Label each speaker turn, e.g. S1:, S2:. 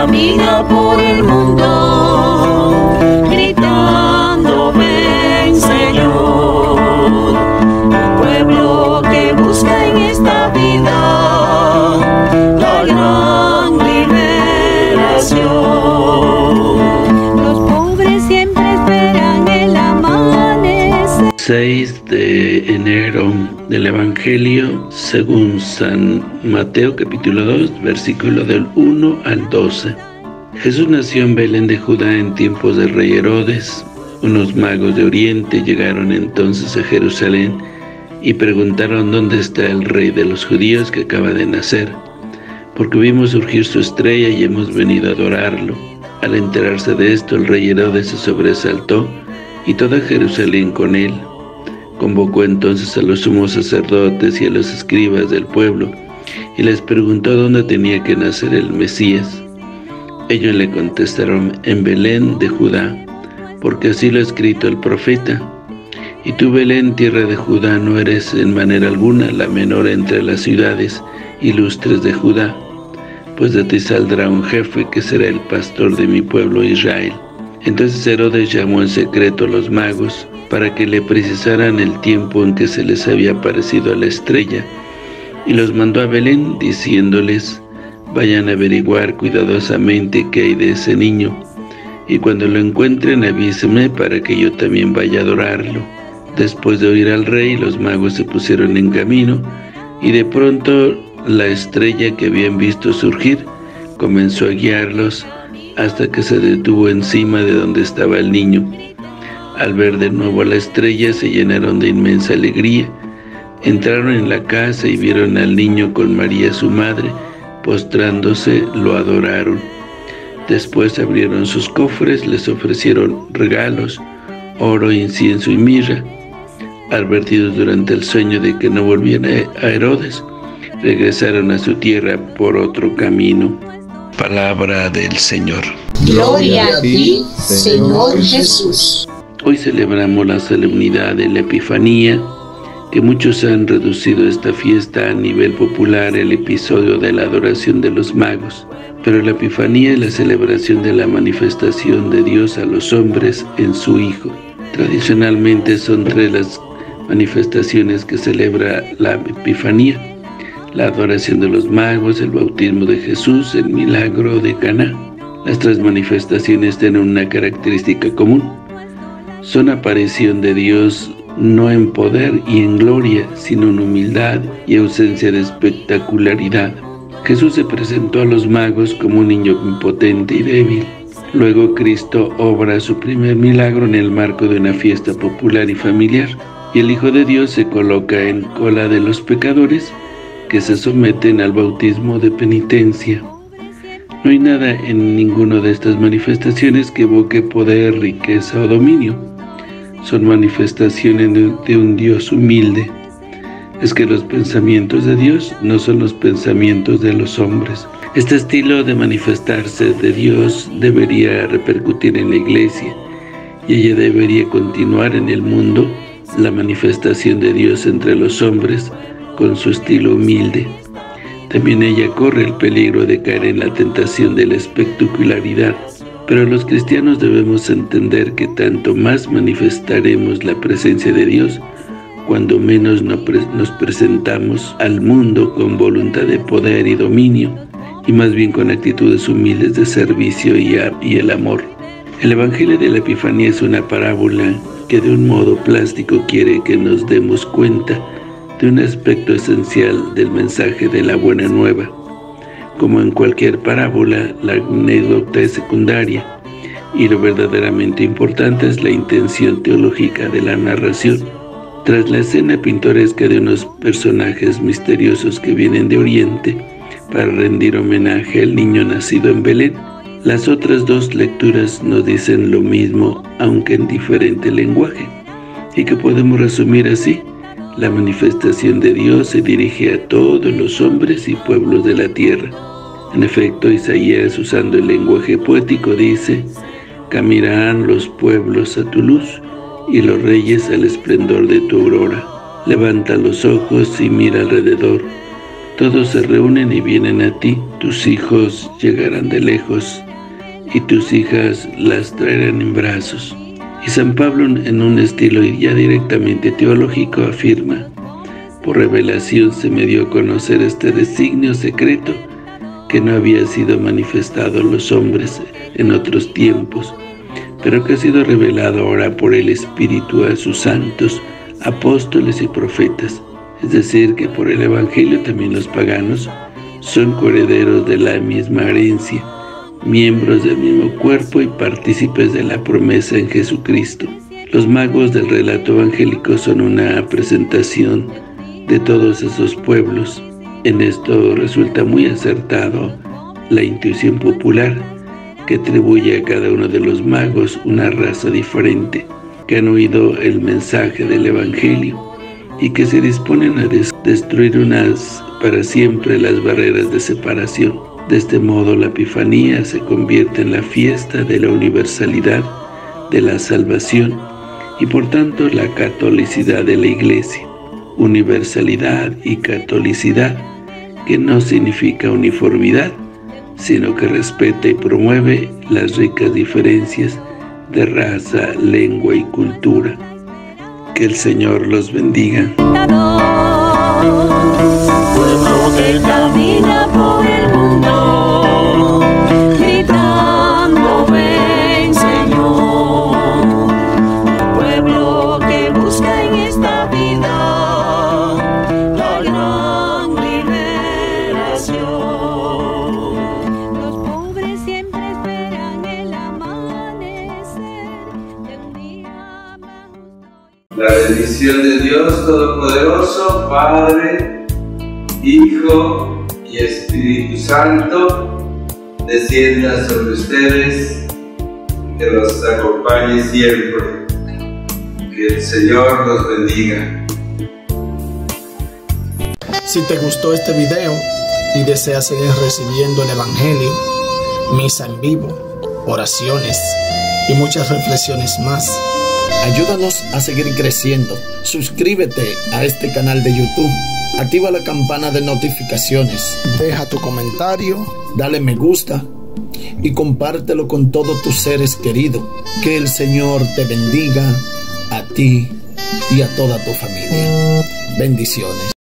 S1: camina por el mundo, gritando ven Señor. Un pueblo que busca en esta vida la gran liberación. Los pobres siempre esperan el amanecer.
S2: 6 de enero del Evangelio según San Mateo capítulo 2, versículo del 1 al 12. Jesús nació en Belén de Judá en tiempos del rey Herodes. Unos magos de Oriente llegaron entonces a Jerusalén y preguntaron dónde está el rey de los judíos que acaba de nacer, porque vimos surgir su estrella y hemos venido a adorarlo. Al enterarse de esto, el rey Herodes se sobresaltó y toda Jerusalén con él. Convocó entonces a los sumos sacerdotes y a los escribas del pueblo y les preguntó dónde tenía que nacer el Mesías. Ellos le contestaron: en Belén de Judá, porque así lo ha escrito el profeta. Y tú, Belén, tierra de Judá, no eres en manera alguna la menor entre las ciudades ilustres de Judá, pues de ti saldrá un jefe que será el pastor de mi pueblo Israel. Entonces Herodes llamó en secreto a los magos para que le precisaran el tiempo en que se les había aparecido la estrella, y los mandó a Belén diciéndoles: vayan a averiguar cuidadosamente qué hay de ese niño, y cuando lo encuentren avísenme para que yo también vaya a adorarlo. Después de oír al rey, los magos se pusieron en camino, y de pronto la estrella que habían visto surgir comenzó a guiarlos hasta que se detuvo encima de donde estaba el niño. Al ver de nuevo la estrella se llenaron de inmensa alegría. Entraron en la casa y vieron al niño con María su madre. Postrándose lo adoraron. Después abrieron sus cofres, les ofrecieron regalos, oro, incienso y mirra. Advertidos durante el sueño de que no volvían a Herodes, regresaron a su tierra por otro camino. Palabra del Señor.
S3: Gloria a ti, Señor Jesús.
S2: Hoy celebramos la solemnidad de la Epifanía, que muchos han reducido esta fiesta a nivel popular el episodio de la adoración de los magos, pero la Epifanía es la celebración de la manifestación de Dios a los hombres en su Hijo. Tradicionalmente son 3 las manifestaciones que celebra la Epifanía: la adoración de los magos, el bautismo de Jesús, el milagro de Caná. Las 3 manifestaciones tienen una característica común: son aparición de Dios no en poder y en gloria, sino en humildad y ausencia de espectacularidad. Jesús se presentó a los magos como un niño impotente y débil. Luego Cristo obra su primer milagro en el marco de una fiesta popular y familiar, y el Hijo de Dios se coloca en cola de los pecadores que se someten al bautismo de penitencia. No hay nada en ninguna de estas manifestaciones que evoque poder, riqueza o dominio. Son manifestaciones de un Dios humilde. Es que los pensamientos de Dios no son los pensamientos de los hombres. Este estilo de manifestarse de Dios debería repercutir en la Iglesia, y ella debería continuar en el mundo la manifestación de Dios entre los hombres con su estilo humilde. También ella corre el peligro de caer en la tentación de la espectacularidad. Pero los cristianos debemos entender que tanto más manifestaremos la presencia de Dios, cuando menos nos presentamos al mundo con voluntad de poder y dominio, y más bien con actitudes humildes de servicio y el amor. El Evangelio de la Epifanía es una parábola que de un modo plástico quiere que nos demos cuenta de un aspecto esencial del mensaje de la Buena Nueva. Como en cualquier parábola, la anécdota es secundaria, y lo verdaderamente importante es la intención teológica de la narración. Tras la escena pintoresca de unos personajes misteriosos que vienen de Oriente para rendir homenaje al niño nacido en Belén, las otras 2 lecturas nos dicen lo mismo, aunque en diferente lenguaje, y que podemos resumir así: la manifestación de Dios se dirige a todos los hombres y pueblos de la tierra. En efecto, Isaías, usando el lenguaje poético, dice: caminarán los pueblos a tu luz, y los reyes al esplendor de tu aurora. Levanta los ojos y mira alrededor. Todos se reúnen y vienen a ti. Tus hijos llegarán de lejos y tus hijas las traerán en brazos. Y San Pablo, en un estilo ya directamente teológico, afirma: por revelación se me dio a conocer este designio secreto que no había sido manifestado a los hombres en otros tiempos, pero que ha sido revelado ahora por el Espíritu a sus santos, apóstoles y profetas. Es decir, que por el Evangelio también los paganos son coherederos de la misma herencia, miembros del mismo cuerpo y partícipes de la promesa en Jesucristo. Los magos del relato evangélico son una presentación de todos esos pueblos. En esto resulta muy acertado la intuición popular que atribuye a cada uno de los magos una raza diferente, que han oído el mensaje del Evangelio y que se disponen a destruir para siempre las barreras de separación. De este modo, la Epifanía se convierte en la fiesta de la universalidad de la salvación y por tanto la catolicidad de la Iglesia. Universalidad y catolicidad, que no significa uniformidad, sino que respeta y promueve las ricas diferencias de raza, lengua y cultura. Que el Señor los bendiga.
S1: Pueblo que camina por el mundo, gritando ven Señor. Pueblo que busca en esta vida la gran liberación. Los pobres siempre esperan el amanecer de un día más justo.
S4: La bendición de Dios Todopoderoso, Padre, Hijo y Espíritu Santo, descienda sobre ustedes, que los acompañe siempre. Que el Señor los bendiga.
S5: Si te gustó este video y deseas seguir recibiendo el Evangelio, misa en vivo, oraciones y muchas reflexiones más, ayúdanos a seguir creciendo. Suscríbete a este canal de YouTube, activa la campana de notificaciones, deja tu comentario, dale me gusta y compártelo con todos tus seres queridos. Que el Señor te bendiga a ti y a toda tu familia. Bendiciones.